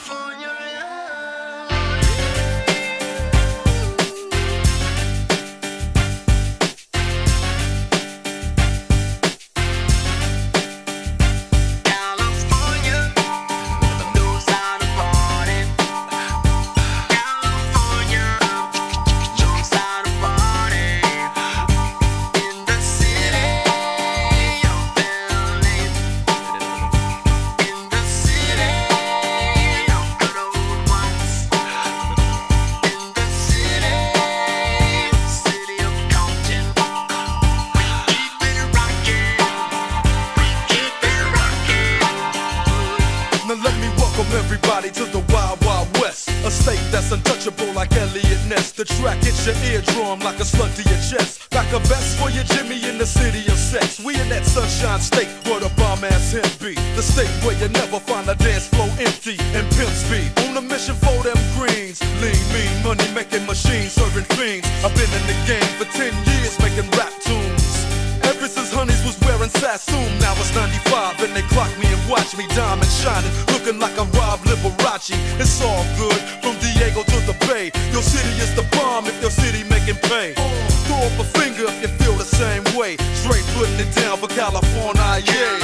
Let me welcome everybody to the Wild Wild West, a state that's untouchable like Elliot Ness. The track hits your eardrum like a slug to your chest. Back a vest for your Jimmy in the city of sex. We in that sunshine state where the bomb ass him be. The state where you never find a dance floor empty and pimp speed. On a mission for them greens, lean, mean, money making machines serving fiends. I've been in the game for 10 years making rap tunes. Ever since Honeys was wearing Sassoon, now it's 95 and they clock me and watch me diamond shining, looking like a Rob Liberace. It's all good from Diego to the Bay. Your city is the bomb if your city making pay. Throw up a finger if you feel the same way. Straight putting it down for California, yeah.